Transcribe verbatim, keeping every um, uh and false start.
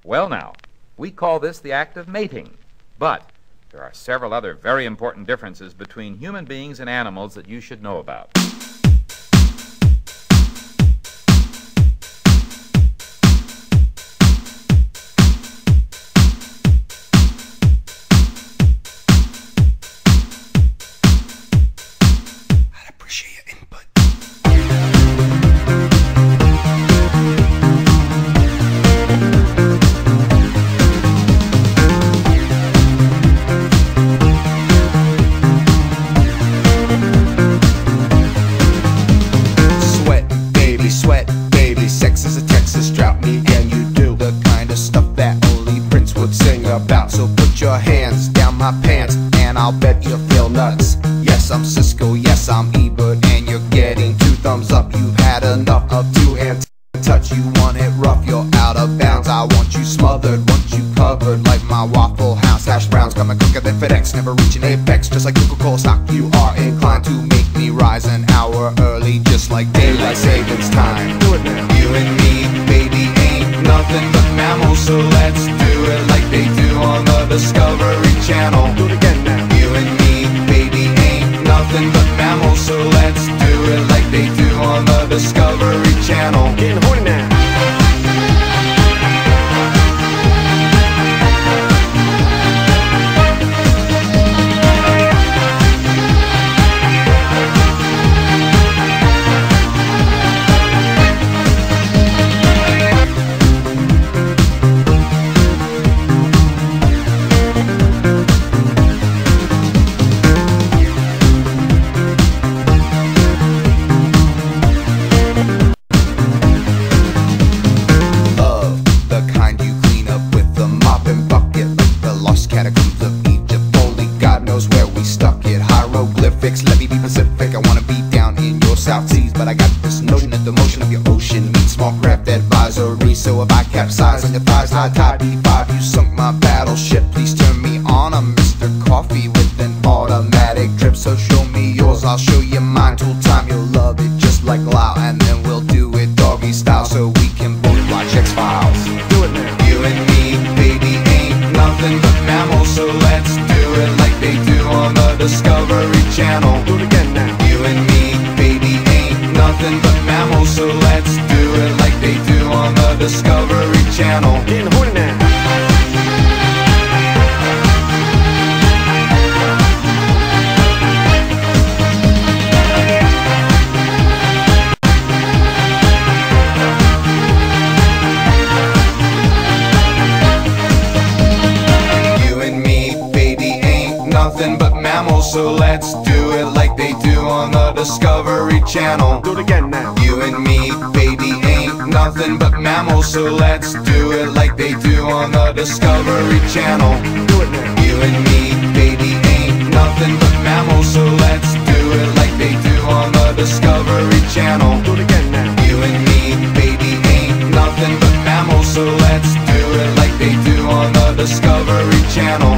Well now, we call this the act of mating, but there are several other very important differences between human beings and animals that you should know about. So put your hands down my pants and I'll bet you feel nuts. Yes, I'm Cisco, yes, I'm Ebert, and you're getting two thumbs up. You've had enough of two-hand touch. You want it rough, you're out of bounds. I want you smothered, want you covered like my Waffle House hash browns. Coming quicker than FedEx, never reaching apex. Just like Coca-Cola stock, you are inclined to make me rise an hour early, just like daylight savings time. Do it now. You and me, baby, ain't nothing but mammals, so let's do it like they do on the Discovery Channel. Do it again now. You and me, baby, ain't nothing but mammals, so let's do it like they do on the Discovery Channel. Getting horny now. Let me be Pacific, I wanna be down in your South Seas, but I got this notion that the motion of your ocean means small craft advisory. So if I capsize on your thighs, high tide B five, you sunk my battleship. Please turn me on, I'm Mister Coffee with an automatic drip. So show me yours, I'll show you mine. Tool time, you'll love it just like Lao, and then we'll do it doggy style so we can both watch X-Files. Do it now. You and me, baby, ain't nothing but mammals, so let's do it like they do on the Discovery Channel. Do it again now. You and me, baby, ain't nothing but mammals, so let's do it like they do on the Discovery Channel. Getting horny now. Nothing but mammals, so let's do it like they do on the Discovery Channel. Do it again now. You and me, baby, ain't nothing but mammals, so let's do it like they do on the Discovery Channel. Do it now. You and me, baby, ain't nothing but mammals, so let's do it like they do on the Discovery Channel. Do it again now. You and me, baby, ain't nothing but mammals, so let's do it like they do on the Discovery Channel.